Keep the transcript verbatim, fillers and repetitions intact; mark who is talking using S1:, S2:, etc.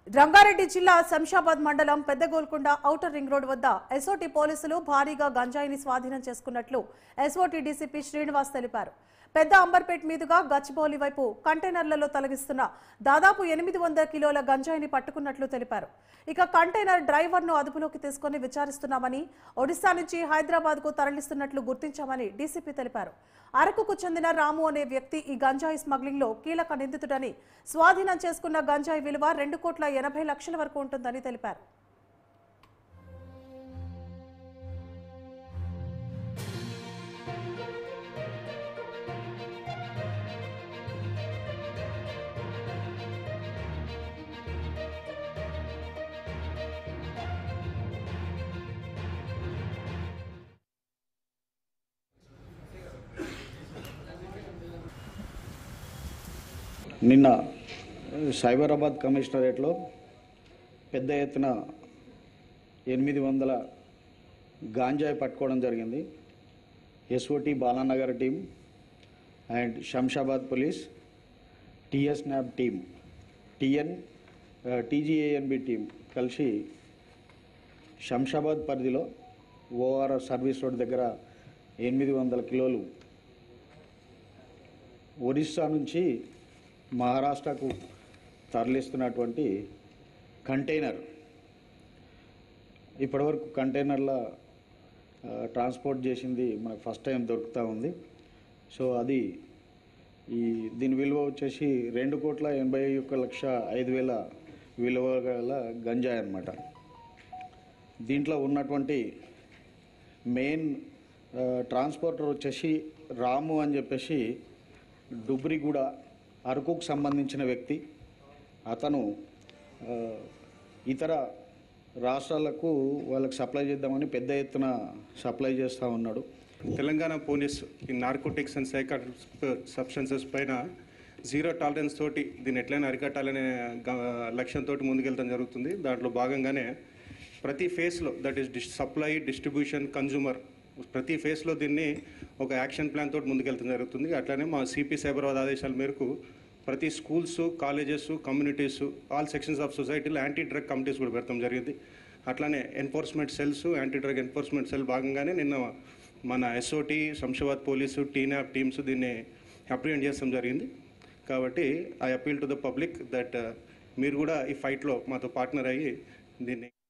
S1: రంగారెడ్డి జిల్లా శంషాబాద్ మండలం Peddagolkonda outer ring road వద్ద ఎస్ఓటీ పోలీసులు భారీగా గంజాయిని స్వాధీనం చేసుకున్నట్లు ఎస్ఓటీ డీసీపీ శ్రీనివాస్ తెలిపారు. పెద్ద అంబర్పేట్ మీదుగా గచ్చిబౌలి వైపు కంటైనర్లలో తొలగిస్తున్న దాదాపు ఎనిమిది వందల కిలోల గంజాయిని పట్టుకున్నట్లు తెలిపారు. ఇక కంటైనర్ డ్రైవర్ను అదుపులోకి తీసుకుని విచారిస్తున్నామని, ఒడిశా నుంచి హైదరాబాద్ కు తరలిస్తున్నట్లు గుర్తించామని డీసీపీ తెలిపారు. అరకుకు చెందిన రాము అనే వ్యక్తి ఈ గంజాయి స్మగ్లింగ్ లో కీలక నిందితుడని, స్వాధీనం చేసుకున్న గంజాయి విలువ రెండు కోట్ల ఎనభై లక్షల వరకు ఉంటుందని తెలిపారు.
S2: నిన్న సైబరాబాద్ కమిషనరేట్లో పెద్ద ఎత్తున ఎనిమిది వందల గాంజాయి పట్టుకోవడం జరిగింది. SOT Balanagar team and Shamshabad police, TS NAB team, TN TGANB team కలిసి శంషాబాద్ పరిధిలో ఓఆర్ఆర్ సర్వీస్ రోడ్ దగ్గర ఎనిమిది వందల కిలోలు ఒడిశా నుంచి మహారాష్ట్రకు తరలిస్తున్నటువంటి కంటైనర్, ఇప్పటివరకు కంటైనర్ల ట్రాన్స్పోర్ట్ చేసింది మనకు ఫస్ట్ టైం దొరుకుతూ ఉంది. సో అది ఈ దీని విలువ వచ్చేసి రెండు కోట్ల ఎనభై ఒక్క లక్ష ఐదు వేల విలువ గల గంజాయి అన్నమాట. దీంట్లో ఉన్నటువంటి మెయిన్ ట్రాన్స్పోర్టర్ వచ్చేసి రాము అని చెప్పేసి డుబ్రిగూడ అరకుకు సంబంధించిన వ్యక్తి. అతను ఇతర రాష్ట్రాలకు వాళ్ళకి సప్లై చేద్దామని పెద్ద ఎత్తున సప్లై చేస్తూ ఉన్నాడు.
S3: తెలంగాణ పోలీస్ ఈ నార్కోటిక్స్ అండ్ సైకాట్రిక్ సబ్స్టెన్సెస్ పైన జీరో టాలరెన్స్ తోటి దీన్ని ఎట్లయినా అరికట్టాలనే లక్ష్యంతో ముందుకెళ్తాం జరుగుతుంది. దాంట్లో భాగంగానే ప్రతి ఫేస్లో, that is this supply, distribution, consumer, ప్రతి ఫేస్లో దీన్ని ఒక యాక్షన్ ప్లాన్ తోటి ముందుకెళ్తాం జరుగుతుంది. అట్లానే మా సిపి సైబరాబాద్ ఆదేశాల మేరకు ప్రతి schools, colleges, communities, all sections of సొసైటీలో యాంటీ డ్రగ్ కమిటీస్ కూడా పెడతాం జరిగింది. అట్లానే enforcement cells, anti drug enforcement cell భాగంగానే నిన్న మన SOT, Shamshabad police, TNAB teams దీన్ని అప్రిహెండ్ చేస్తాం జరిగింది. కాబట్టి I appeal to the public that మీరు కూడా ఈ ఫైట్లో మాతో పార్ట్నర్ అయ్యి దీన్ని